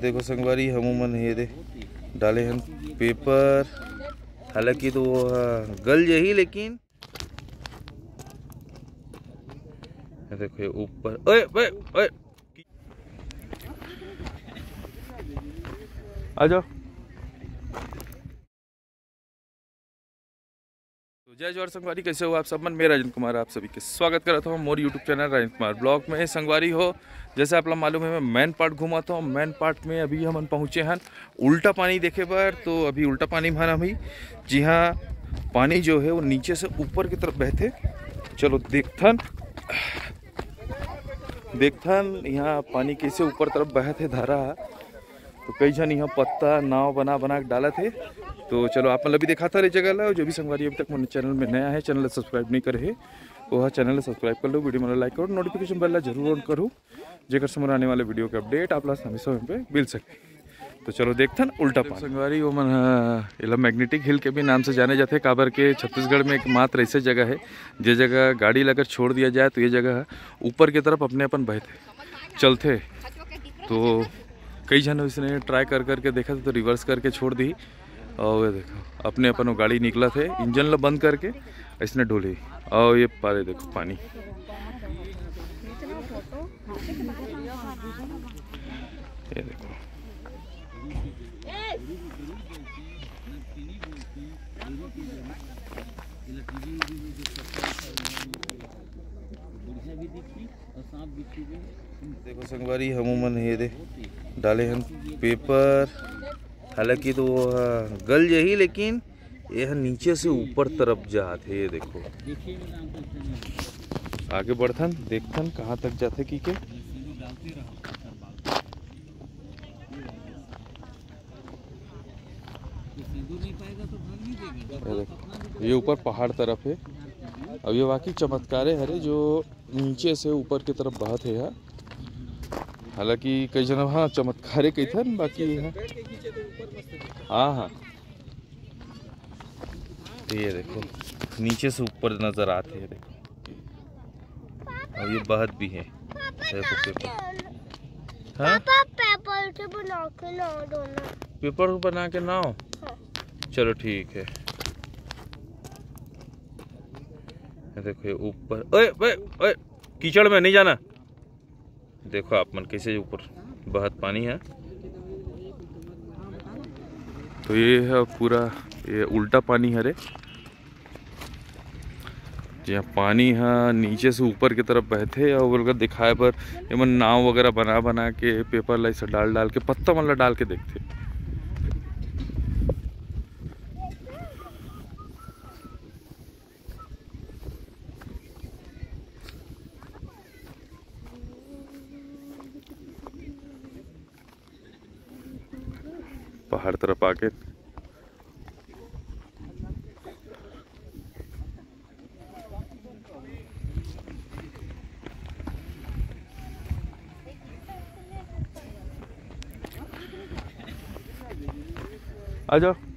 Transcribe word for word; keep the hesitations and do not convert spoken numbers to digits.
देखो संगवारी हमूमन हे दे डाले हैं पेपर, हालांकि तो वो गल यही, लेकिन देखो ऊपर ओए ओए ओए आ जाओ। तो जय जवाहर संगवारी, कैसे हो आप सब? मन मैं राजन कुमार आप सभी के स्वागत करता हूँ मोर YouTube channel Rajan Kumar vlog में। संगवारी हो, जैसे आप लोग मालूम है मैं मेन पार्ट घुमाता हूँ। मेन पार्ट में अभी हम पहुँचे हैं उल्टा पानी देखे बार। तो अभी उल्टा पानी माना भाई, जी हाँ, पानी जो है वो नीचे से ऊपर की तरफ बहते। चलो देखथन देखथन यहाँ पानी कैसे ऊपर तरफ बहते धारा। तो कई जन यहाँ पत्ता नाव बना बना के डाला थे। तो चलो आप मतलब भी देखा था जगह ला। जो भी संगवारी अभी तक मेरे चैनल में नया है, चैनल सब्सक्राइब नहीं करे है वो चैनल सब्सक्राइब कर लो, वीडियो में लाइक करो, नोटिफिकेशन बेल जरूर ऑन करो, जेकर समझ आने वाले वीडियो के अपडेट आप लोग हमेशा पे मिल सके। तो चलो देखते हैं उल्टा पानी। संगवारी वो मन इला मैग्नेटिक हिल के भी नाम से जाने जाते। काबर के छत्तीसगढ़ में एक मात्र ऐसे जगह है जे जगह गाड़ी लगकर छोड़ दिया जाए तो ये जगह ऊपर की तरफ अपने अपन बहते चलते। तो कई जन इसने ट्राई कर करके देखा तो रिवर्स करके छोड़ दी, और ये देखो अपने अपन वो गाड़ी निकला थे इंजन ला बंद करके इसने ढोली। और ये पारे देखो पानी, ये देखो देखो संगवारी हमूमन हे दे डाले हैं पेपर, हालांकि तो वो गल यही, लेकिन यह नीचे से ऊपर तरफ जाते। ये देखो आगे बढ़थन देखथन कहाँ तक जाते की के। ये देखो ये ऊपर पहाड़ तरफ है। अब ये वाकई चमत्कारे हरे जो नीचे से ऊपर की तरफ बहत है। हालांकि कई जन हाँ चमत्कारे कई थे, बाकी है हाँ हाँ। तो ये देखो नीचे से ऊपर नजर आते हैं, देखो और ये बहत भी है। देखो पेपर, हाँ पेपर से बना के नाव दोना, पेपर को बना के नाव। हाँ। चलो ठीक है। देखो ये ऊपर ओए ओए ओए कीचड़ में नहीं जाना। देखो आप मन कैसे ऊपर बहुत पानी है। तो ये है पूरा ये उल्टा पानी है रे, जहाँ पानी है नीचे से ऊपर की तरफ बहते। और बोलकर दिखाए पर ये मन नाव वगैरह बना बना के पेपर ला से डाल डाल के पत्ता मतलब डाल के देखते। पहाड़ तरफ आके आ जाओ।